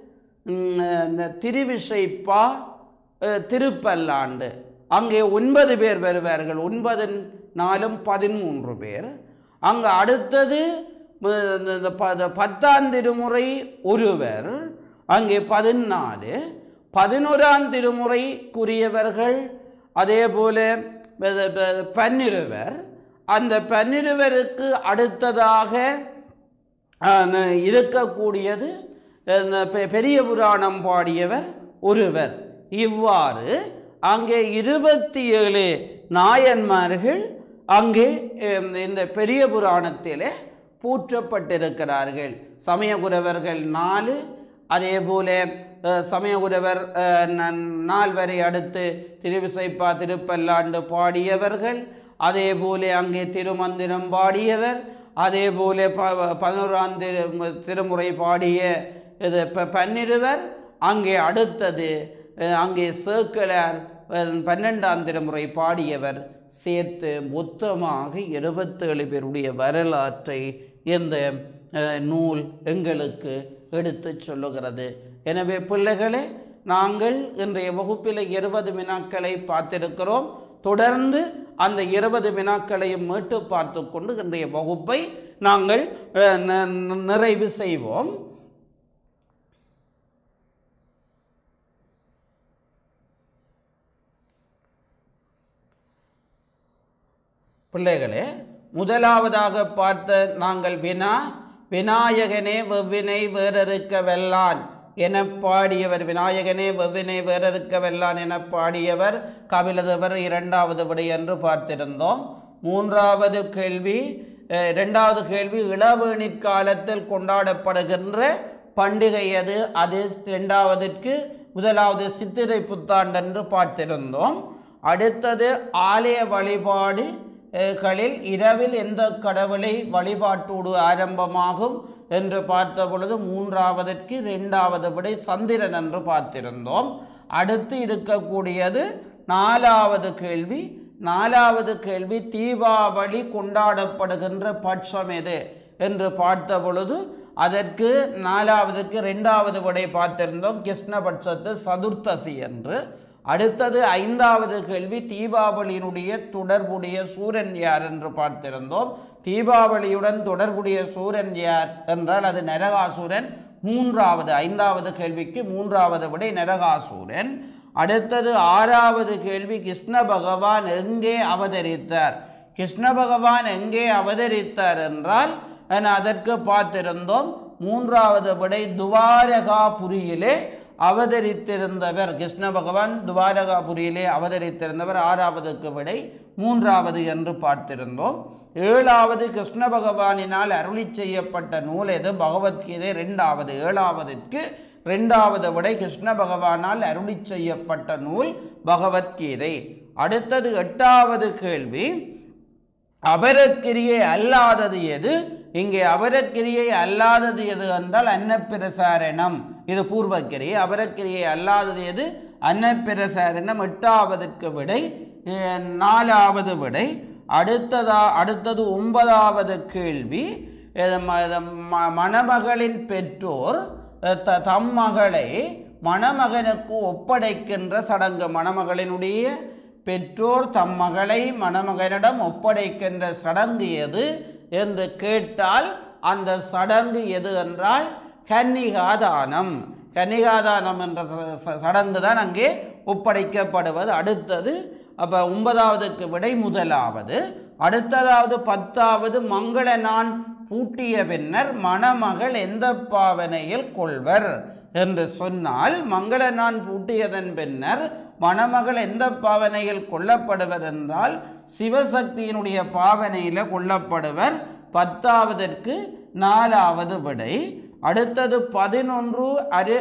திருவிசைப்பா திருப்பல்லாண்டு. அங்கே ஒன்பது பேர் வருவார்கள். ஒன்பது நாலும் பதிமூன்று பேர். அங்கே அடுத்தது பத்தாம் திருமுறை ஒருவர். அங்கே பதினாலு. பதினோராம் திருமுறைக்குரியவர்கள் அதே போல பன்னிருவர். அந்த பன்னிருவருக்கு அடுத்ததாக இருக்கக்கூடியது பெரிய புராணம் பாடியவர் ஒருவர். இவ்வாறு அங்கே இருபத்தி ஏழு நாயன்மார்கள் அங்கே இந்த பெரிய புராணத்திலே பூற்றப்பட்டிருக்கிறார்கள். சமயகுரவர்கள் நாலு, அதே போல சமயகுரவர் நால்வரை அடுத்து திருவிசைப்பா திருப்பல்லாண்டு பாடியவர்கள், அதே போல அங்கே திருமந்திரம் பாடியவர், அதே போல பதினோராம் திரு திருமுறை பாடிய இது பன்னிருவர், அங்கே அடுத்தது அங்கே சேக்கிழார் பன்னெண்டாம் திருமுறை பாடியவர் சேர்த்து மொத்தமாக இருபத்தேழு பேருடைய வரலாற்றை இந்த நூல் எங்களுக்கு எடுத்து சொல்லுகிறது. எனவே பிள்ளைகளே, நாங்கள் இன்றைய வகுப்பில் இருபது வினாக்களை பார்த்திருக்கிறோம். தொடர்ந்து அந்த இருபது வினாக்களையும் மீட்டு பார்த்து கொண்டு இன்றைய வகுப்பை நாங்கள் நிறைவு செய்வோம். பிள்ளைகளே, முதலாவதாக பார்த்த நாங்கள் வினா, விநாயகனே வெவ்வினை வேறறுக்க வெல்லான் என பாடியவர், விநாயகனே வெவ்வினை வேறறுக்க வெல்லான் என பாடியவர் கபிலதேவர் இரண்டாவது விடை என்று பார்த்திருந்தோம். மூன்றாவது கேள்வி, இரண்டாவது கேள்வி இளவேணிற் காலத்தில் கொண்டாடப்படுகின்ற பண்டிகை எது? அது இரண்டாவதற்கு முதலாவது சித்திரை புத்தாண்டு என்று பார்த்திருந்தோம். அடுத்தது ஆலய வழிபாடு களில் இரவில் எந்த கடவுளை வழிபாட்டோடு ஆரம்பமாகும் என்று பார்த்த பொழுது மூன்றாவதற்கு இரண்டாவது விடை சந்திரன் என்று பார்த்திருந்தோம். அடுத்து இருக்கக்கூடியது நாலாவது கேள்வி. நாலாவது கேள்வி தீபாவளி கொண்டாடப்படுகின்ற பட்சம் எது என்று பார்த்த பொழுது அதற்கு நாலாவதுக்கு இரண்டாவது விடை பார்த்திருந்தோம், கிருஷ்ணபட்சத்து சதுர்த்தசி என்று. அடுத்தது ஐந்தாவது கேள்வி தீபாவளியினுடைய தொடர்புடைய சூரன் யார் என்று பார்த்திருந்தோம். தீபாவளியுடன் தொடர்புடைய சூரன் யார் என்றால் அது நரகாசுரன். மூன்றாவது ஐந்தாவது கேள்விக்கு மூன்றாவது விடை நரகாசுரன். அடுத்தது ஆறாவது கேள்வி கிருஷ்ண பகவான் எங்கே அவதரித்தார்? கிருஷ்ண பகவான் எங்கே அவதரித்தார் என்றால் அதற்கு பார்த்திருந்தோம். மூன்றாவது விடை துவாரகாபுரியிலே அவதரித்திருந்தவர். கிருஷ்ண பகவான் துவாரகாபுரியிலே அவதரித்திருந்தவர். ஆறாவதுக்கு விடை மூன்றாவது என்று பார்த்திருந்தோம். ஏழாவது கிருஷ்ண பகவானினால் அருளி செய்யப்பட்ட நூல் எது? பகவத்கீதை இரண்டாவது. ஏழாவதற்கு இரண்டாவது விடை கிருஷ்ண பகவானால் அருளி செய்யப்பட்ட நூல் பகவத்கீதை. அடுத்தது எட்டாவது கேள்வி அபரக்கிரியை அல்லாதது எது? இங்கே அபரக்கிரியை அல்லாதது எது என்றால் அன்னப்பிரசாரணம். இது பூர்வக்கிரியை. அபரக்கிரியை அல்லாதது எது? அன்னப்பிரசாரணம். எட்டாவதற்கு விடை நாலாவது விடை. அடுத்ததா அடுத்தது ஒன்பதாவது கேள்வி மணமகளின் பெற்றோர் தம் மகளை மணமகனுக்கு ஒப்படைக்கின்ற சடங்கு. மணமகளினுடைய பெற்றோர் தம் மகளை மணமகனிடம் ஒப்படைக்கின்ற சடங்கு எது என்று கேட்டால் அந்த சடங்கு எது என்றால் கன்னிகாதானம். கன்னிகாதானம் என்ற சடங்கு தான் அங்கே ஒப்படைக்கப்படுவது. அடுத்தது அப்போ ஒன்பதாவதுக்கு விடை முதலாவது. அடுத்ததாவது பத்தாவது மங்கள நான் பூட்டிய பின்னர் மணமகள் எந்த பாவனையில் கொள்வர் என்று சொன்னால் மங்கள நான் பூட்டியதன் பின்னர் மணமகள் எந்த பாவனையில் கொல்லப்படுவர் என்றால் சிவசக்தியினுடைய பாவனையில் கொல்லப்படுவர். பத்தாவதற்கு நாலாவது விடை. அடுத்தது பதினொன்று அரு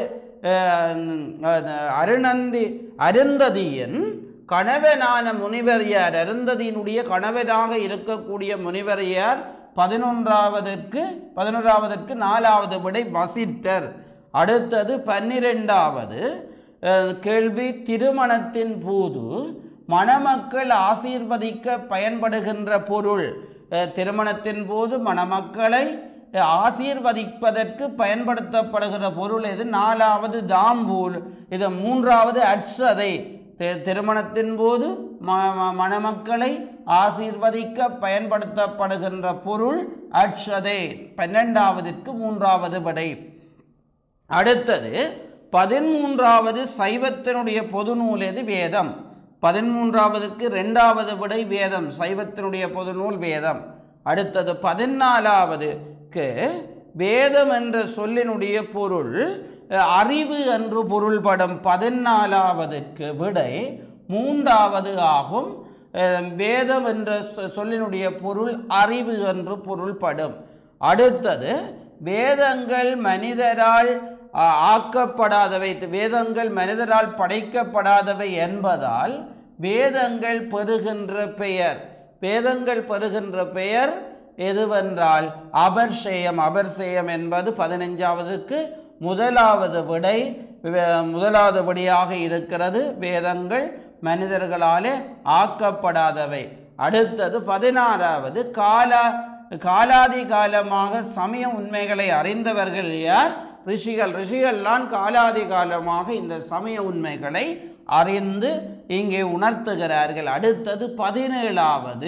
அருணந்தி அருந்ததியின் கணவனான முனிவர் யார்? அருந்ததியினுடைய கணவனாக இருக்கக்கூடிய முனிவர் யார்? பதினொன்றாவதற்கு பதினொன்றாவதற்கு நாலாவது விடை வசிட்டர். அடுத்தது பன்னிரெண்டாவது கேள்வி திருமணத்தின் போது மணமக்கள் ஆசீர்வதிக்க பயன்படுகின்ற பொருள். திருமணத்தின் போது மணமக்களை ஆசீர்வதிப்பதற்கு பயன்படுத்தப்படுகிற பொருள் எது? நாலாவது தாம்பூல். இது மூன்றாவது அட்சதை. திருமணத்தின் போது மணமக்களை ஆசீர்வதிக்க பயன்படுத்தப்படுகின்ற பொருள் அட்சதை. பன்னெண்டாவதற்கு மூன்றாவது விடை. அடுத்தது பதிமூன்றாவது சைவத்தினுடைய பொது நூல் எது? வேதம். பதிமூன்றாவதற்கு இரண்டாவது விடை வேதம். சைவத்தினுடைய பொது நூல் வேதம். அடுத்தது பதினாலாவதுக்கு வேதம் என்ற சொல்லினுடைய பொருள் அறிவு என்று பொருள்படும். பதினாலாவதற்கு விடை மூன்றாவது ஆகும். வேதம் என்ற சொல்லினுடைய பொருள் அறிவு என்று பொருள்படும். அடுத்தது வேதங்கள் மனிதரால் ஆக்கப்படாதவை, வேதங்கள் மனிதரால் படைக்கப்படாதவை என்பதால் வேதங்கள் பெறுகின்ற பெயர், வேதங்கள் பெறுகின்ற பெயர் எதுவென்றால் அபர்ஷேயம். அபர்ஷேயம் என்பது பதினைஞ்சாவதுக்கு முதலாவது விடை, முதலாவது விடையாக இருக்கிறது. வேதங்கள் மனிதர்களாலே ஆக்கப்படாதவை. அடுத்தது பதினாறாவது காலா காலாதி காலமாக சமய உண்மைகளை அறிந்தவர்கள் யார்? ரிஷிகள். ரிஷிகள்லாம் காலாதி காலமாக இந்த சமய உண்மைகளை அறிந்து இங்கே உணர்த்துகிறார்கள். அடுத்தது பதினேழாவது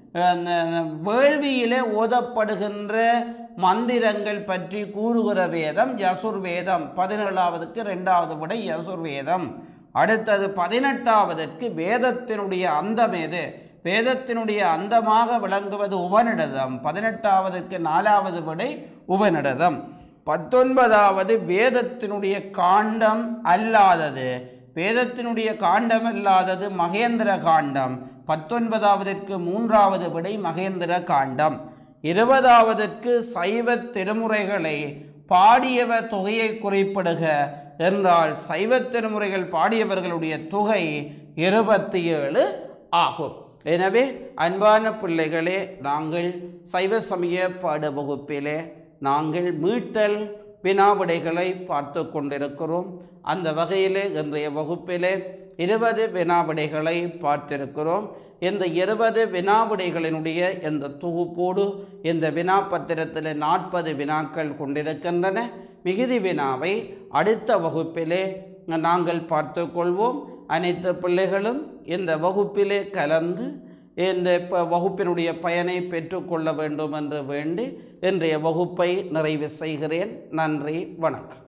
வேள்வியிலே ஓதப்படுகின்ற மந்திரங்கள் பற்றி கூறுகிற வேதம் யசுர்வேதம். பதினேழாவதுக்கு இரண்டாவது விடை யசுர்வேதம். அடுத்தது பதினெட்டாவதற்கு வேதத்தினுடைய அந்தம் எது? வேதத்தினுடைய அந்தமாக விளங்குவது உபநிடதம். பதினெட்டாவதற்கு நாலாவது விடை உபநிடதம். பத்தொன்பதாவது வேதத்தினுடைய காண்டம் அல்லாதது, வேதத்தினுடைய காண்டம் அல்லாதது மகேந்திர காண்டம். பத்தொன்பதாவதற்கு மூன்றாவது விடை மகேந்திர காண்டம். இருபதாவதற்கு சைவ திருமுறைகளை பாடியவர் தொகையை குறிப்பிடுக என்றால் சைவ திருமுறைகள் பாடியவர்களுடைய தொகை இருபத்தி ஏழு ஆகும். எனவே அன்பான பிள்ளைகளே, நாங்கள் சைவ சமய பாட வகுப்பிலே நாங்கள் மீட்டல் வினாவிடைகளை பார்த்து கொண்டிருக்கிறோம். அந்த வகையிலே இன்றைய வகுப்பிலே இருபது வினாவிடைகளை பார்த்திருக்கிறோம். இந்த இருபது வினாவிடைகளினுடைய இந்த தொகுப்போடு இந்த வினாப்பத்திரத்தில் நாற்பது வினாக்கள் கொண்டிருக்கின்றன. மிகுதி வினாவை அடுத்த வகுப்பிலே நாங்கள் பார்த்து கொள்வோம். அனைத்து பிள்ளைகளும் இந்த வகுப்பிலே கலந்து இந்த வகுப்பினுடைய பயனை பெற்றுக்கொள்ள வேண்டும் என்று வேண்டி இன்றைய வகுப்பை நிறைவு செய்கிறேன். நன்றி, வணக்கம்.